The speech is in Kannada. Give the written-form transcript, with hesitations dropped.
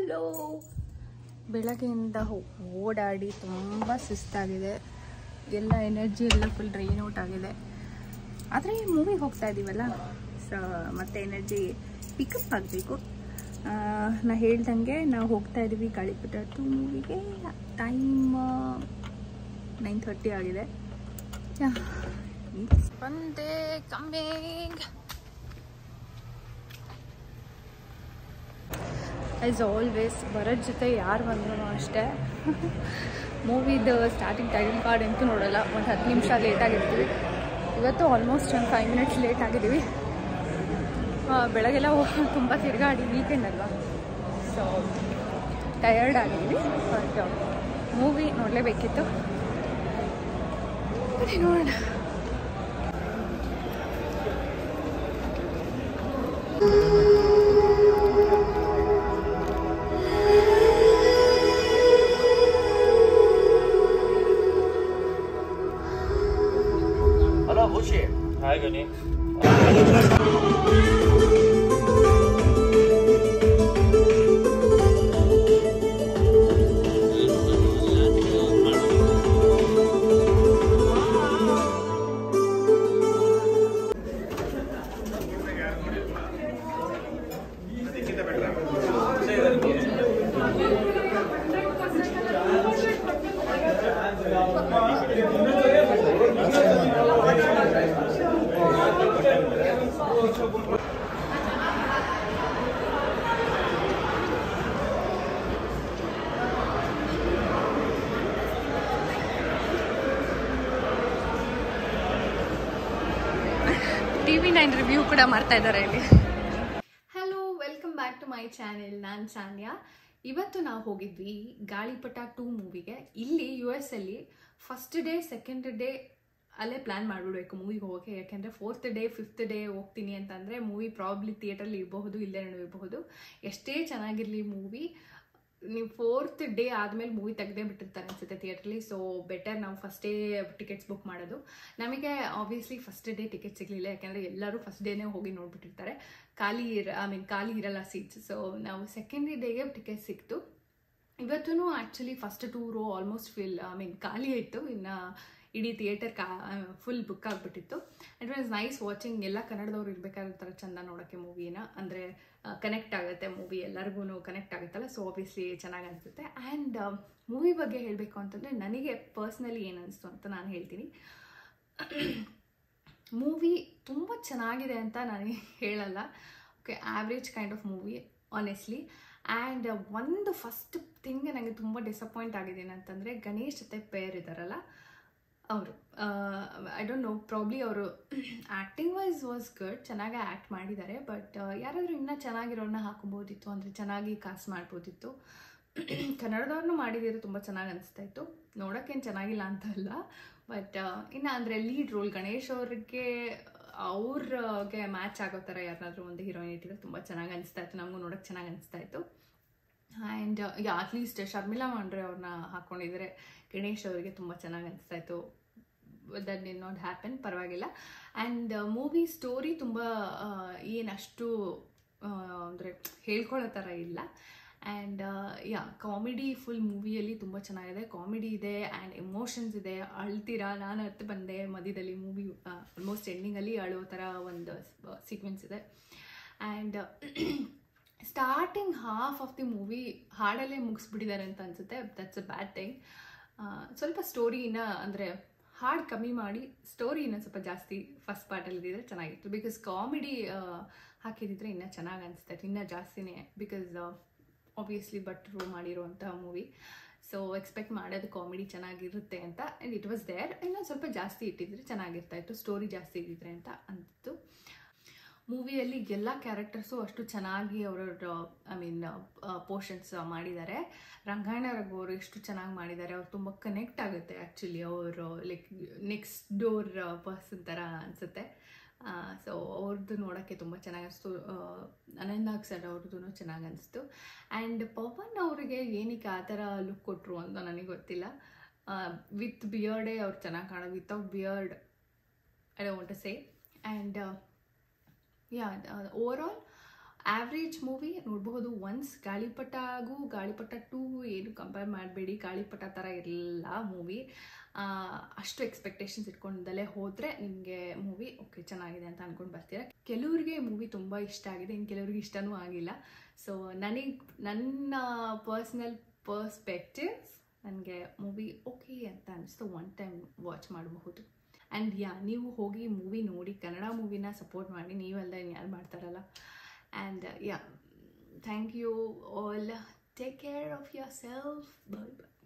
ಹಲೋ, ಬೆಳಗ್ಗೆಯಿಂದ ಓಡಾಡಿ ತುಂಬ ಸುಸ್ತಾಗಿದೆ. ಎಲ್ಲ ಎನರ್ಜಿ ಎಲ್ಲ ಫುಲ್ ಡ್ರೈನ್ ಔಟ್ ಆಗಿದೆ. ಆದರೆ ಮೂವಿಗೆ ಹೋಗ್ತಾ ಇದ್ದೀವಲ್ಲ, ಸೊ ಮತ್ತೆ ಎನರ್ಜಿ ಪಿಕಪ್ ಆಗಬೇಕು. ನಾ ಹೇಳ್ದಂಗೆ ನಾವು ಹೋಗ್ತಾ ಇದ್ದೀವಿ ಗಾಳಿಪಟ 2 ಮೂವಿಗೆ. ಟೈಮ್ 9:30 ಆಗಿದೆ. ಬಂದೆ ಕಮ್ಮಿಂಗ್. ಆ್ಯಸ್ ಆಲ್ವೇಸ್ ಬರೋದ ಜೊತೆ ಯಾರು ಬಂದ್ರು ಅಷ್ಟೇ. ಮೂವಿದು ಸ್ಟಾರ್ಟಿಂಗ್ ಟೈಮ್ ಕಾರ್ಡ್ ಅಂತೂ ನೋಡೋಲ್ಲ. ಒಂದು 10 ನಿಮಿಷ ಲೇಟ್ ಆಗಿರ್ತೀವಿ. ಇವತ್ತು ಆಲ್ಮೋಸ್ಟ್ ಒಂದು 5 ಮಿನಿಟ್ಸ್ ಲೇಟ್ ಆಗಿದ್ದೀವಿ. ಬೆಳಗ್ಗೆಲ್ಲ ತುಂಬ ತಿರುಗಾಡಿ, ವೀಕೆಂಡ್ ಅಲ್ವಾ, ಸೊ ಟಯರ್ಡ್ ಆಗಿದ್ದೀವಿ. ಬಟ್ ಮೂವಿ ನೋಡಲೇಬೇಕಿತ್ತು. ನೋಡೋಣ. Hi, Gani. TV9 ರಿವ್ಯೂ ಕೂಡ ಮಾಡ್ತಾ ಇದ್ದಾರೆ ಇಲ್ಲಿ. Hello, welcome back to my channel. ನಾನು ಸಾನ್ಯಾ. ಇವತ್ತು ನಾವು ಹೋಗಿದ್ವಿ ಗಾಳಿಪಟ 2 ಮೂವಿಗೆ. ಇಲ್ಲಿ US ಅಲ್ಲಿ ಫಸ್ಟ್ ಡೇ, ಸೆಕೆಂಡ್ ಡೇ ಅಲ್ಲೇ ಪ್ಲ್ಯಾನ್ ಮಾಡಿಬಿಡ್ಬೇಕು ಮೂವಿಗೆ ಹೋಗೋಕ್ಕೆ. ಯಾಕೆಂದರೆ 4th ಡೇ 5th ಡೇ ಹೋಗ್ತೀನಿ ಅಂತಂದರೆ ಮೂವಿ ಪ್ರಾಬ್ಲಿ ಥಿಯೇಟ್ರಲ್ಲಿ ಇರಬಹುದು, ಇಲ್ಲೇ ಇರಬಹುದು. ಎಷ್ಟೇ ಚೆನ್ನಾಗಿರಲಿ ಮೂವಿ, ನೀವು 4th ಡೇ ಆದಮೇಲೆ ಮೂವಿ ತೆಗೆದೇ ಬಿಟ್ಟಿರ್ತಾರೆ ಅನ್ಸುತ್ತೆ ಥಿಯೇಟ್ರಲ್ಲಿ. ಸೊ ಬೆಟರ್ ನಾವು ಫಸ್ಟ್ ಡೇ ಟಿಕೆಟ್ಸ್ ಬುಕ್ ಮಾಡೋದು. ನಮಗೆ ಆಬ್ವಿಯಸ್ಲಿ ಫಸ್ಟ್ ಡೇ ಟಿಕೆಟ್ ಸಿಗಲಿಲ್ಲ, ಯಾಕೆಂದರೆ ಎಲ್ಲರೂ ಫಸ್ಟ್ ಡೇನೇ ಹೋಗಿ ನೋಡಿಬಿಟ್ಟಿರ್ತಾರೆ. ಖಾಲಿ ಇರಲ್ಲ ಸೀಟ್ಸ್. ಸೊ ನಾವು ಸೆಕೆಂಡ್ ಡೇಗೆ ಟಿಕೆಟ್ ಸಿಕ್ತು. ಇವತ್ತೂ ಆ್ಯಕ್ಚುಲಿ ಫಸ್ಟ್ 2 ರೋ ಆಲ್ಮೋಸ್ಟ್ ಖಾಲಿ ಇತ್ತು. ಇನ್ನು ಇಡೀ ಥಿಯೇಟರ್ ಫುಲ್ ಬುಕ್ ಆಗಿಬಿಟ್ಟಿತ್ತು. It was nice watching. ಎಲ್ಲ ಕನ್ನಡದವ್ರು ಇರಬೇಕಾಗಿರ್ತಾರೆ ಚಂದ ನೋಡೋಕ್ಕೆ ಮೂವಿನ. ಅಂದರೆ ಕನೆಕ್ಟ್ ಆಗುತ್ತೆ ಮೂವಿ, ಎಲ್ಲರಿಗೂ ಕನೆಕ್ಟ್ ಆಗುತ್ತಲ್ಲ. ಸೊ ಆಬ್ವಿಯಸ್ಲಿ ಚೆನ್ನಾಗಿ ಅನಿಸುತ್ತೆ. ಆ್ಯಂಡ್ ಮೂವಿ ಬಗ್ಗೆ ಹೇಳಬೇಕು ಅಂತಂದರೆ ನನಗೆ ಪರ್ಸ್ನಲಿ ಏನು ಅನಿಸ್ತು ಅಂತ ನಾನು ಹೇಳ್ತೀನಿ. ಮೂವಿ ತುಂಬ ಚೆನ್ನಾಗಿದೆ ಅಂತ ನಾನು ಹೇಳಲ್ಲ. Okay, average kind of movie honestly. And ಒಂದು ಫಸ್ಟ್ ಥಿಂಗ್ ನನಗೆ ತುಂಬ ಡಿಸಪಾಯಿಂಟ್ ಆಗಿದೆ ಏನಂತಂದರೆ, ಗಣೇಶ್ ಜೊತೆ ಪೇರ್ ಇದ್ದಾರಲ್ಲ ಅವರು. ಐ ಡೋಂಟ್ ನೋ, ಪ್ರಾಬ್ಲಿ ಅವರು ಆ್ಯಕ್ಟಿಂಗ್ ವಾಸ್ ಗುಡ್, ಚೆನ್ನಾಗಿ ಆ್ಯಕ್ಟ್ ಮಾಡಿದ್ದಾರೆ. ಬಟ್ ಯಾರಾದರೂ ಇನ್ನೂ ಚೆನ್ನಾಗಿರೋರನ್ನ ಹಾಕೊಬೋದಿತ್ತು, ಅಂದರೆ ಚೆನ್ನಾಗಿ ಕಾಸು ಮಾಡ್ಬೋದಿತ್ತು. ಕನ್ನಡದವ್ರನ್ನೂ ಮಾಡಿದ್ದೀರು, ತುಂಬ ಚೆನ್ನಾಗಿ ಅನಿಸ್ತಾ ಇತ್ತು. ನೋಡೋಕ್ಕೇನು ಚೆನ್ನಾಗಿಲ್ಲ ಅಂತ ಅಲ್ಲ, ಬಟ್ ಇನ್ನು ಅಂದರೆ ಲೀಡ್ ರೋಲ್ ಗಣೇಶ್ ಅವ್ರಿಗೆ ಮ್ಯಾಚ್ ಆಗೋ ಥರ ಯಾರನ್ನಾದ್ರೂ ಒಂದು ಹೀರೋಯಿನ್ ಇಟ್ಟಿದ್ರೆ ತುಂಬ ಚೆನ್ನಾಗಿ ಅನಿಸ್ತಾ ಇತ್ತು. ನಮಗೂ ನೋಡೋಕ್ಕೆ ಚೆನ್ನಾಗಿ ಅನಿಸ್ತಾ ಇತ್ತು. ಆ್ಯಂಡ್ ಅಟ್ಲೀಸ್ಟ್ ಶರ್ಮಿಳಾ ಮಾಂಡ್ರೆ ಅವ್ರನ್ನ ಹಾಕ್ಕೊಂಡಿದ್ರೆ ಗಣೇಶ್ ಅವರಿಗೆ ತುಂಬ ಚೆನ್ನಾಗಿ ಅನಿಸ್ತಾ ಇತ್ತು. ದಟ್ ಡಿಡ್ ನಾಟ್ ಹ್ಯಾಪನ್, ಪರವಾಗಿಲ್ಲ. ಆ್ಯಂಡ್ ಮೂವಿ ಸ್ಟೋರಿ ತುಂಬ ಏನಷ್ಟು ಅಂದರೆ ಹೇಳ್ಕೊಳ್ಳೋ ಥರ ಇಲ್ಲ. ಆ್ಯಂಡ್ ಕಾಮಿಡಿ ಫುಲ್ ಮೂವಿಯಲ್ಲಿ ತುಂಬ ಚೆನ್ನಾಗಿದೆ. ಕಾಮಿಡಿ ಇದೆ ಆ್ಯಂಡ್ ಎಮೋಷನ್ಸ್ ಇದೆ. ಅಳ್ತೀರಾ, ನಾನು ಅರ್ಥ ಬಂದೆ ಮಧ್ಯದಲ್ಲಿ. ಮೂವಿ ಆಲ್ಮೋಸ್ಟ್ ಎಂಡಿಂಗಲ್ಲಿ ಅಳೋ ಥರ ಒಂದು ಸೀಕ್ವೆನ್ಸ್ ಇದೆ. And starting half of the movie ಹಾಡಲ್ಲೇ ಮುಗಿಸ್ಬಿಟ್ಟಿದ್ದಾರೆ ಅಂತ ಅನಿಸುತ್ತೆ. That's a bad thing. ಸ್ವಲ್ಪ ಸ್ಟೋರಿನ ಅಂದರೆ ಹಾಡು ಕಮ್ಮಿ ಮಾಡಿ ಸ್ಟೋರಿನ ಸ್ವಲ್ಪ ಜಾಸ್ತಿ ಫಸ್ಟ್ ಪಾರ್ಟಲ್ಲಿ ಇದ್ದಿದ್ರೆ ಚೆನ್ನಾಗಿತ್ತು. ಬಿಕಾಸ್ ಕಾಮಿಡಿ ಹಾಕಿದಿದ್ರೆ ಇನ್ನೂ ಚೆನ್ನಾಗಿ ಅನಿಸ್ತಾ ಇತ್ತು, ಇನ್ನೂ ಜಾಸ್ತಿನೇ. ಬಿಕಾಸ್ ಆಬ್ವಿಯಸ್ಲಿ ಭಟ್ರು ಮಾಡಿರೋವಂಥ ಮೂವಿ, ಸೊ ಎಕ್ಸ್ಪೆಕ್ಟ್ ಮಾಡೋದು ಕಾಮಿಡಿ ಚೆನ್ನಾಗಿರುತ್ತೆ ಅಂತ. And it was there. ಇನ್ನೊಂದು ಸ್ವಲ್ಪ ಜಾಸ್ತಿ ಇಟ್ಟಿದ್ರೆ ಚೆನ್ನಾಗಿರ್ತಾ ಇತ್ತು, ಸ್ಟೋರಿ ಜಾಸ್ತಿ ಇದ್ದಿದ್ರೆ ಅಂತ ಅನಿಸ್ತು. ಮೂವಿಯಲ್ಲಿ ಎಲ್ಲ ಕ್ಯಾರೆಕ್ಟರ್ಸು ಅಷ್ಟು ಚೆನ್ನಾಗಿ ಅವರವ್ರ ಪೋರ್ಷನ್ಸ್ ಮಾಡಿದ್ದಾರೆ. ರಂಗಾಯಣ ರಘು ಅವರು ಎಷ್ಟು ಚೆನ್ನಾಗಿ ಮಾಡಿದ್ದಾರೆ. ಅವ್ರು ತುಂಬ ಕನೆಕ್ಟ್ ಆಗುತ್ತೆ ಆ್ಯಕ್ಚುಲಿ. ಅವರು ಲೈಕ್ ನೆಕ್ಸ್ಟ್ ಡೋರ್ ಪರ್ಸನ್ ಥರ ಅನಿಸುತ್ತೆ. ಸೊ ಅವ್ರದ್ದು ನೋಡೋಕ್ಕೆ ತುಂಬ ಚೆನ್ನಾಗಿ ಅನಿಸ್ತು. ಅನಂತ್ ಸರ್ ಅವ್ರದ್ದು ಚೆನ್ನಾಗಿ ಅನಿಸ್ತು. ಆ್ಯಂಡ್ ಪವನ್ ಅವರಿಗೆ ಏನಕ್ಕೆ ಆ ಥರ ಲುಕ್ ಕೊಟ್ಟರು ಅಂತ ನನಗೆ ಗೊತ್ತಿಲ್ಲ. ವಿತ್ ಬಿಯರ್ಡೇ ಅವ್ರು ಚೆನ್ನಾಗಿ ಕಾಣೋದು, without beard I don't want to say. And overall average movie ನೋಡಬಹುದು ಒನ್ಸ್. ಗಾಳಿಪಟ 2 ಏನು ಕಂಪೇರ್ ಮಾಡಬೇಡಿ, ಗಾಳಿಪಟ ಥರ ಇರಲಿಲ್ಲ ಮೂವಿ. ಅಷ್ಟು ಎಕ್ಸ್ಪೆಕ್ಟೇಷನ್ಸ್ ಇಟ್ಕೊಂಡಲ್ಲೇ ಹೋದರೆ ನಿಮಗೆ ಮೂವಿ ಓಕೆ ಚೆನ್ನಾಗಿದೆ ಅಂತ ಅಂದ್ಕೊಂಡು ಬರ್ತೀರಾ. ಕೆಲವ್ರಿಗೆ ಮೂವಿ ತುಂಬ ಇಷ್ಟ ಆಗಿದೆ, ಇನ್ನು ಕೆಲವ್ರಿಗೆ ಇಷ್ಟನೂ ಆಗಿಲ್ಲ. ಸೊ ನನ್ನ ಪರ್ಸ್ನಲ್ ಪರ್ಸ್ಪೆಕ್ಟಿವ್ಸ್, ನನಗೆ ಮೂವಿ ಓಕೆ ಅಂತ ಅನಿಸ್ತು, ಒನ್ ಟೈಮ್ ವಾಚ್ ಮಾಡಬಹುದು. ಆ್ಯಂಡ್ ನೀವು ಹೋಗಿ ಮೂವಿ ನೋಡಿ, ಕನ್ನಡ ಮೂವಿನ ಸಪೋರ್ಟ್ ಮಾಡಿ, ನೀವಲ್ಲದೆ ಇನ್ಯಾರು ಮಾಡ್ತಾರಲ್ಲ. And thank you all, take care of yourself, bye by.